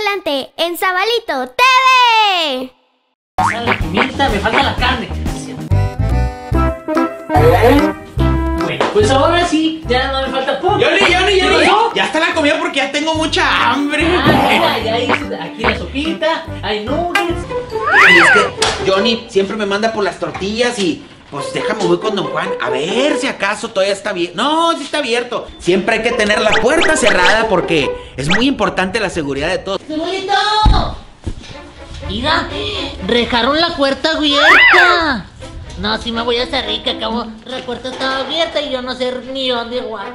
adelante en Sabalito TV. La pimienta, me falta la carne. Bueno, pues ahora sí, ya no me falta poco. Johnny, ya está la comida porque ya tengo mucha hambre. Mira, ya hice aquí la sopita, hay nuggets. Y es que Johnny siempre me manda por las tortillas y pues déjame voy con Don Juan a ver si acaso todavía está bien. No, sí está abierto. Siempre hay que tener la puerta cerrada porque es muy importante la seguridad de todos. ¡Cebolito! Mira, dejaron la puerta abierta. No, si me voy a hacer rica, acabo. La puerta estaba abierta y yo no sé ni dónde igual.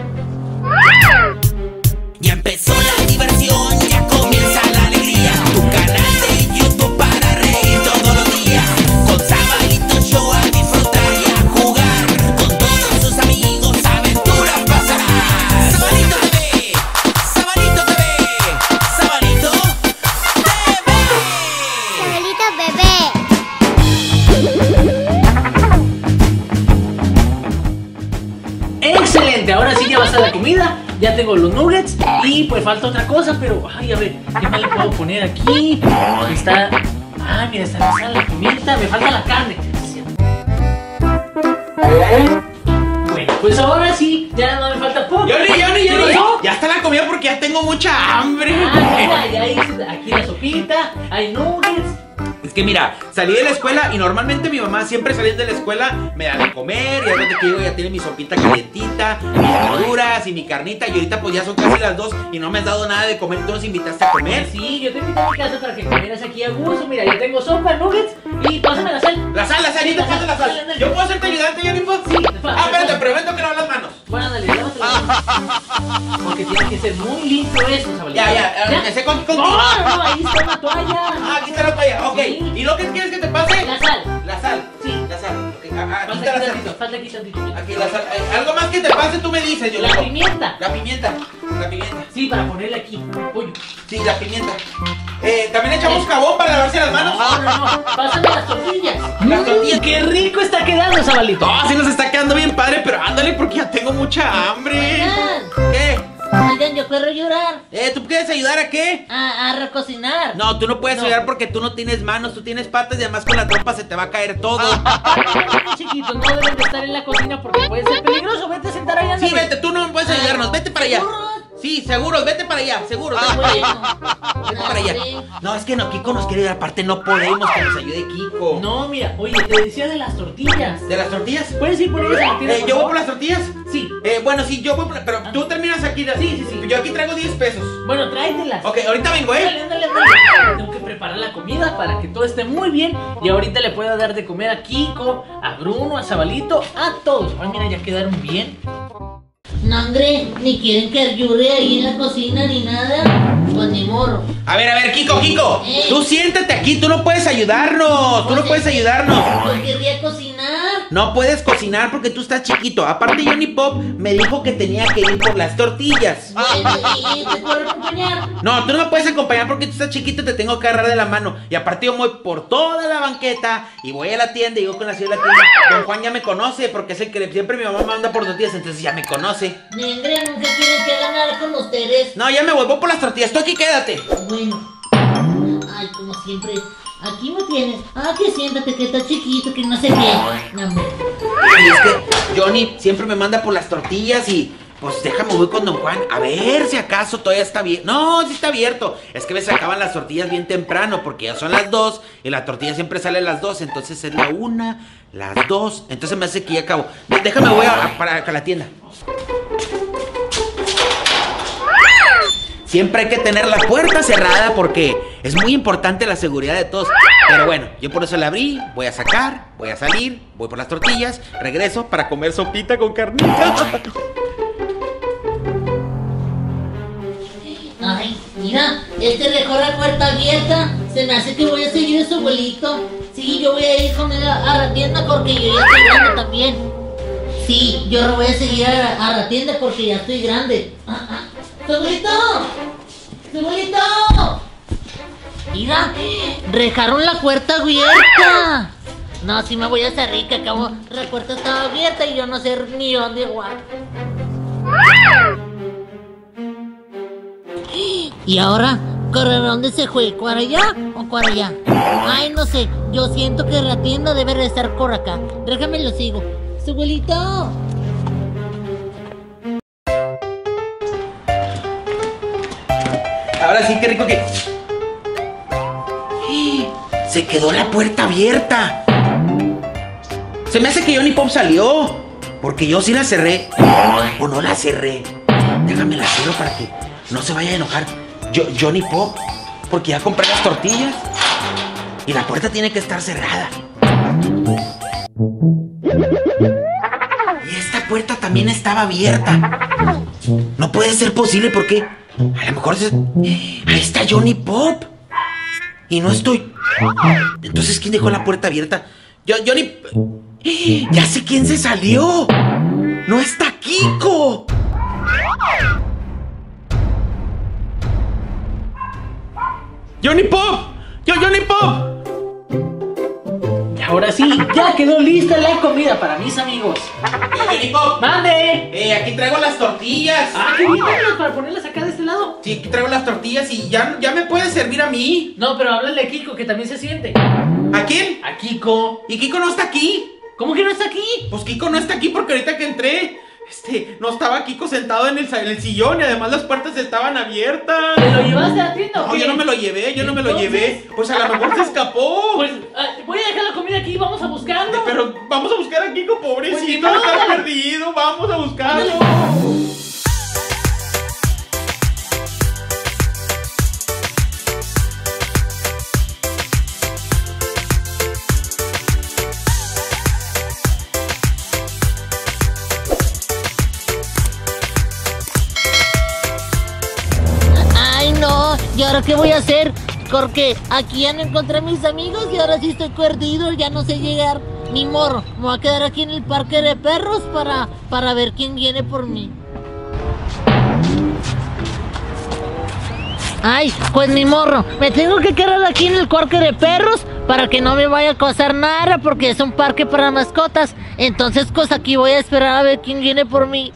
Ya empezó la diversión, ya comienza la alegría. Tu canal de YouTube para reír todos los días. Con Sabalito Show a disfrutar y a jugar. Con todos sus amigos aventuras pasarás. Sabalito TV, Sabalito TV, Sabalito TV. Sabalito bebé. Excelente, ahora sí ya va a estar la comida. Ya tengo los nuggets y pues falta otra cosa, pero ay, a ver, ¿qué más le puedo poner aquí? Está, ay, mira, está la pimienta, me falta la carne. Bueno, pues ahora sí, ya no me falta poco. Johnny, pasó? ya está la comida porque ya tengo mucha hambre. Mira, ya hice aquí la sopita, hay nuggets. Es que mira, salí de la escuela y normalmente mi mamá siempre saliendo de la escuela me da de comer y algo que digo ya tiene mi sopita calientita, mis verduras y mi carnita y ahorita pues ya son casi las 2 y no me has dado nada de comer, tú nos invitaste a comer. Sí, yo te invité a mi casa para que comieras aquí a gusto. Mira, yo tengo sopa, nuggets y pásame la sal. La sal, yo te paso la sal. ¿Yo puedo ser tu ayudante, Johnny Fox? Sí, te paso. Espérate, pero vente que no las manos. Bueno, dale, vamos a porque tiene que ser muy limpio eso, Sabalito. Ya, empecé contigo. No, ahí está la toalla. Ah, aquí está la toalla, ok. Sí. ¿Y lo que quieres que te pase? La sal. La sal. Sí. La sal. Okay. Aquí Falta está la aquí sal. tantito, falta aquí tantito. Aquí la sal. Algo más que te pase, tú me dices, yo La pimienta. La pimienta. La pimienta. Sí, para ponerle aquí, pollo. Sí, la pimienta. También echamos jabón para lavarse las manos. No, pásame las tortillas. Las tortillas. ¡Qué rico está quedando, Sabalito! No, sí nos está quedando bien padre, pero ándale porque ya tengo mucha hambre. Oigan, ¿Qué? oigan, yo quiero llorar. ¿Tú quieres ayudar a qué? A recocinar. No, tú no puedes ayudar porque tú no tienes manos, tú tienes patas y además con la trompa se te va a caer todo. Muy chiquitos, no deben de estar en la cocina porque puede ser peligroso. Vete a sentar allá. Sí, vete, tú no puedes ayudarnos, vete para allá. ¿Seguros? Sí, seguros, vete para allá, seguros, vete para allá. Vete para allá. No, es que no, Kiko nos quiere ayudar, aparte no podemos que nos ayude Kiko. No, mira, oye, te decía de las tortillas. ¿De las tortillas? ¿Puedes ir por ellas a la tienda, ¿Yo voy favor? por las tortillas? Sí. Bueno, sí, yo voy por pero tú terminas aquí. Sí. Yo aquí traigo 10 pesos. Bueno, tráetelas. Ok, ahorita vengo, Ándale. Tengo que preparar la comida para que todo esté muy bien. Y ahorita le puedo dar de comer a Kiko, a Bruno, a Sabalito, a todos. Ay, mira, ya quedaron bien. No, hombre, ni quieren que ayude ahí en la cocina ni nada. Pues ni morro. A ver, Kiko, tú siéntate aquí, tú no puedes ayudarnos, tú no puedes ayudarnos. Yo querría cocinar. No puedes cocinar porque tú estás chiquito. Aparte Johnny Pop me dijo que tenía que ir por las tortillas. ¿Y te puedo acompañar? No, tú no me puedes acompañar porque tú estás chiquito y te tengo que agarrar de la mano. Y aparte yo voy por toda la banqueta y voy a la tienda y yo con la señora de la tienda. Don Juan ya me conoce porque es el que siempre mi mamá manda por tortillas, entonces ya me conoce. Ningre, nunca quieren que haga nada con ustedes. No, ya me voy por las tortillas, tú aquí quédate. Bueno. Ay, como siempre. Aquí me tienes. Ah, que siéntate, que está chiquito, que no sé qué. No, hombre. Y es que Johnny siempre me manda por las tortillas y pues déjame voy con Don Juan a ver si acaso todavía está bien. No, sí está abierto. Es que me sacaban las tortillas bien temprano porque ya son las 2 y la tortilla siempre sale a las 2, entonces es la 1, las 2, entonces me hace que ya acabo. Déjame voy para la tienda. Siempre hay que tener la puerta cerrada porque es muy importante la seguridad de todos. Pero bueno, yo por eso la abrí, voy a sacar, voy a salir, voy por las tortillas, regreso para comer sopita con carnita. Ay, mira, dejó la puerta abierta. Se me hace que voy a seguir a su abuelito. Sí, yo voy a ir con él a la tienda porque yo ya estoy grande también. Sí, yo lo voy a seguir a la tienda porque ya estoy grande. ¡Abuelito! ¡Abuelito! Mira, dejaron la puerta abierta. No, si me voy a hacer rica, acabo. La puerta estaba abierta y yo no sé ni dónde igual. Y ahora, ¿Corre dónde se fue? ¿Cuara allá o cuara allá? Ay, no sé. Yo siento que la tienda debe de estar por acá. Déjame lo sigo. ¡Su abuelito! Ahora sí, qué rico que... Se quedó la puerta abierta. Se me hace que Johnny Pop salió. Porque yo sí la cerré. O no la cerré. Déjame la cierro para que no se vaya a enojar Johnny Pop. Porque ya compré las tortillas. Y la puerta tiene que estar cerrada. Y esta puerta también estaba abierta. No puede ser posible porque a lo mejor ahí está Johnny Pop. Y no estoy. Entonces, ¿quién dejó la puerta abierta? Johnny. Ya sé quién se salió. No está Kiko. Johnny Pop. Johnny Pop. Ahora sí, ya quedó lista la comida para mis amigos. Johnny Pop. ¡Mande! Aquí traigo las tortillas. Ah, qué bien, vámonos para ponerlas acá de este lado. Sí, aquí traigo las tortillas y ya me puede servir a mí. No, pero háblale a Kiko, que también se siente. ¿A quién? A Kiko. ¿Y Kiko no está aquí? ¿Cómo que no está aquí? Pues Kiko no está aquí porque ahorita que entré, no estaba Kiko sentado en el sillón y además las puertas estaban abiertas. ¿Te lo llevaste a la tienda o No, qué? yo no me lo llevé, Entonces, Pues a lo mejor se escapó. Pues voy a dejar la comida aquí, vamos a buscarlo. Pero vamos a buscar a Kiko, pobrecito, Pues, está ándale. perdido, vamos a buscarlo. Ay, no. ¿Y ahora qué voy a hacer? Porque aquí ya no encontré a mis amigos y ahora sí estoy perdido, ya no sé llegar. Ni morro, me voy a quedar aquí en el parque de perros para ver quién viene por mí. Ay, pues ni morro, me tengo que quedar aquí en el parque de perros para que no me vaya a pasar nada porque es un parque para mascotas. Entonces pues aquí voy a esperar a ver quién viene por mí.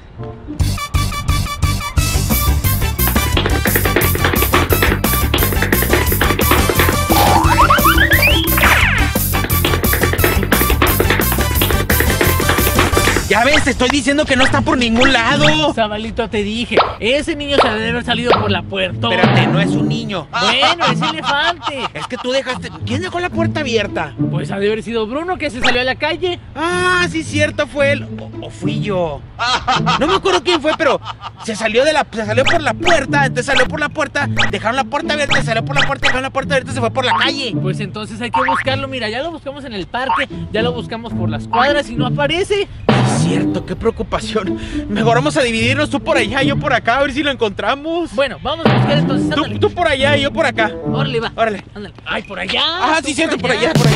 Ya ves, te estoy diciendo que no está por ningún lado. Sabalito, te dije, ese niño se debe haber salido por la puerta. Espérate, no es un niño. Bueno, es elefante. Es que tú dejaste... ¿Quién dejó la puerta abierta? Pues ha de haber sido Bruno que se salió a la calle. Ah, sí, cierto, fue él. O fui yo. No me acuerdo quién fue, pero se salió por la puerta. Entonces salió por la puerta, dejaron la puerta abierta, salió por la puerta, dejaron la puerta abierta y se fue por la calle. Pues entonces hay que buscarlo. Mira, ya lo buscamos en el parque, ya lo buscamos por las cuadras y no aparece. Es cierto, qué preocupación. Mejor vamos a dividirnos, tú por allá y yo por acá, a ver si lo encontramos. Bueno, vamos a buscar entonces. Ándale. Tú por allá y yo por acá. Órale, va. Órale. Ándale. Ay, por allá. Ah, tú sí, cierto, por allá, por allá.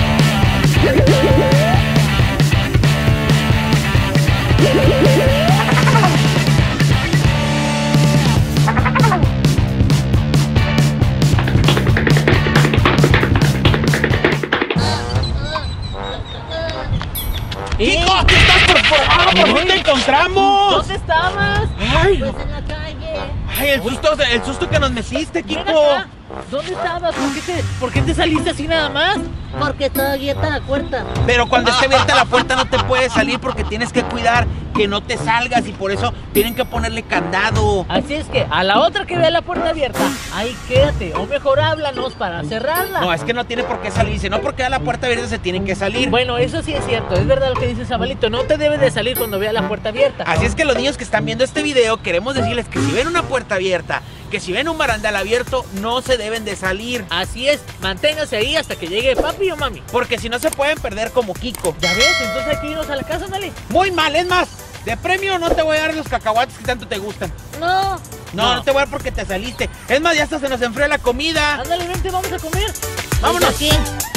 ¡Kiko! ¿Qué estás por fin te encontramos? ¿Dónde estabas? ¡Ay! Pues en la calle. ¡Ay, el susto que nos metiste, Ven Kiko! acá. ¿Dónde estabas? ¿Por qué te saliste así nada más? Porque está abierta la puerta. Pero cuando esté abierta la puerta no te puedes salir porque tienes que cuidar que no te salgas y por eso tienen que ponerle candado. Así es que a la otra que vea la puerta abierta, ahí quédate. O mejor háblanos para cerrarla. No, es que no tiene por qué salirse, no porque vea la puerta abierta se tienen que salir. Bueno, eso sí es cierto, es verdad lo que dice Sabalito, no te debe de salir cuando vea la puerta abierta. Así es que los niños que están viendo este video queremos decirles que si ven una puerta abierta, que si ven un barandal abierto, no se deben de salir. Así es, manténgase ahí hasta que llegue papi o mami. Porque si no se pueden perder como Kiko. ¿Ya ves? Entonces hay que irnos a la casa, dale. Muy mal, es más, de premio no te voy a dar los cacahuates que tanto te gustan. No. No te voy a dar porque te saliste. Es más, ya hasta se nos enfrió la comida. Ándale, vente, vamos a comer. Vámonos. Aquí.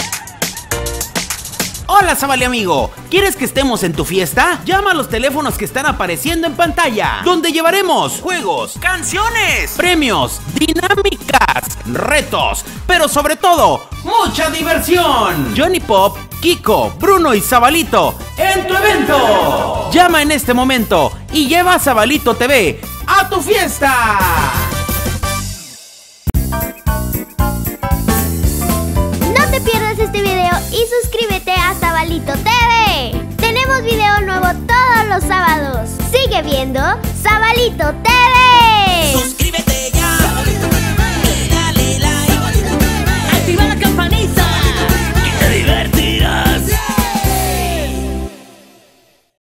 Hola Sabali amigo, ¿quieres que estemos en tu fiesta? Llama a los teléfonos que están apareciendo en pantalla, donde llevaremos juegos, canciones, premios, dinámicas, retos, pero sobre todo, mucha diversión. Johnny Pop, Kiko, Bruno y Sabalito en tu evento. Llama en este momento y lleva a Sabalito TV a tu fiesta. Tenemos video nuevo todos los sábados. Sigue viendo Sabalito TV.